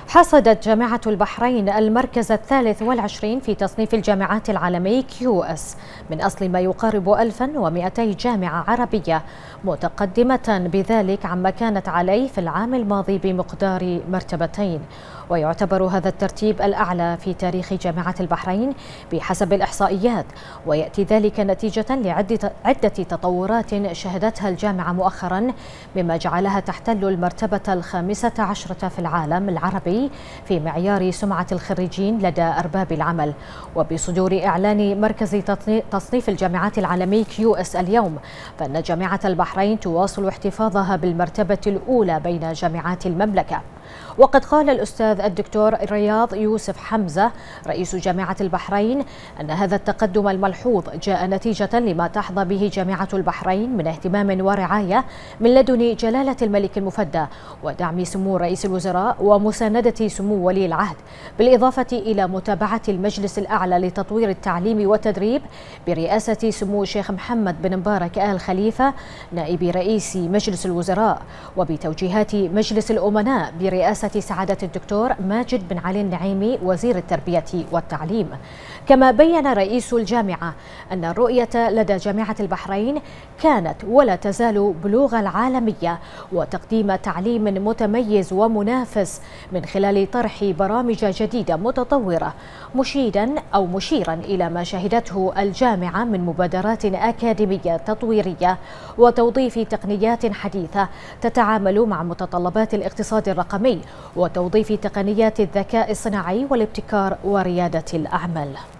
حصدت جامعة البحرين المركز 23 في تصنيف الجامعات العالمي QS من أصل ما يقارب 1200 جامعة عربية، متقدمة بذلك عما كانت عليه في العام الماضي بمقدار مرتبتين. ويعتبر هذا الترتيب الأعلى في تاريخ جامعة البحرين بحسب الإحصائيات، ويأتي ذلك نتيجة لعدة تطورات شهدتها الجامعة مؤخرا، مما جعلها تحتل المرتبة ال15 في العالم العربي في معيار سمعة الخريجين لدى أرباب العمل. وبصدور إعلان مركز تصنيف الجامعات العالمي QS اليوم، فإن جامعة البحرين تواصل احتفاظها بالمرتبة الأولى بين جامعات المملكة. وقد قال الأستاذ الدكتور رياض يوسف حمزة رئيس جامعة البحرين أن هذا التقدم الملحوظ جاء نتيجة لما تحظى به جامعة البحرين من اهتمام ورعاية من لدن جلالة الملك المفدى، ودعم سمو رئيس الوزراء ومساندة سمو ولي العهد، بالإضافة إلى متابعة المجلس الأعلى لتطوير التعليم والتدريب برئاسة سمو الشيخ محمد بن مبارك آل خليفة نائب رئيس مجلس الوزراء، وبتوجيهات مجلس الأمناء برئاسة سعادة الدكتور ماجد بن علي النعيمي وزير التربية والتعليم. كما بين رئيس الجامعة أن الرؤية لدى جامعة البحرين كانت ولا تزال بلوغ العالمية وتقديم تعليم متميز ومنافس من خلال طرح برامج جديدة متطورة، مشيرا إلى ما شهدته الجامعة من مبادرات أكاديمية تطويرية وتوظيف تقنيات حديثة تتعامل مع متطلبات الاقتصاد الرقمي وتوظيف تقنيات الذكاء الصناعي والابتكار وريادة الأعمال.